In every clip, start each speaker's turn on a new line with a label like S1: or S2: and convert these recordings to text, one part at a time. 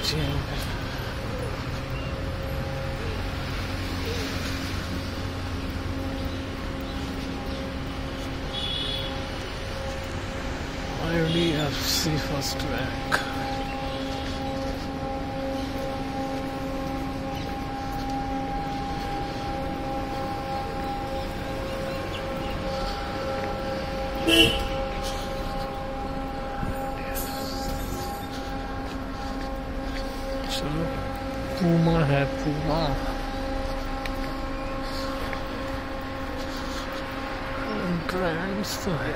S1: बच्चे हैं। IDFC first bank. चलो पूमा है, पूमा ब्रांड्स तो है।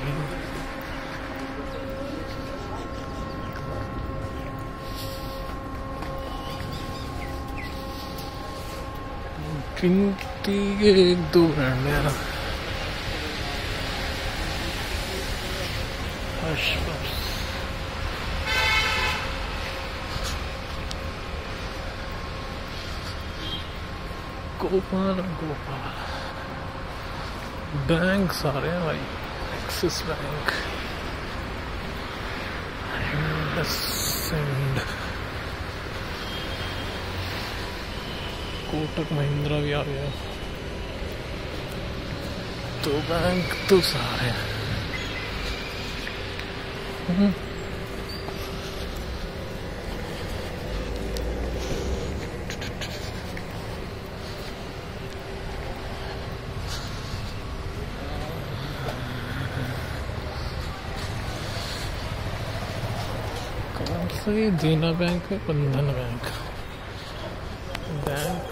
S1: गिनती के 1-2 ब्रांड है। गोपाल बैंक सारे हैं भाई। एक्सिस बैंक, कोटक महिंद्रा भी आ गया। तो बैंक तो सारे हैं। कौन सा ये देना बैंक है, बंधन बैंक, बैंक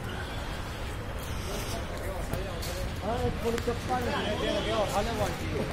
S1: सारे।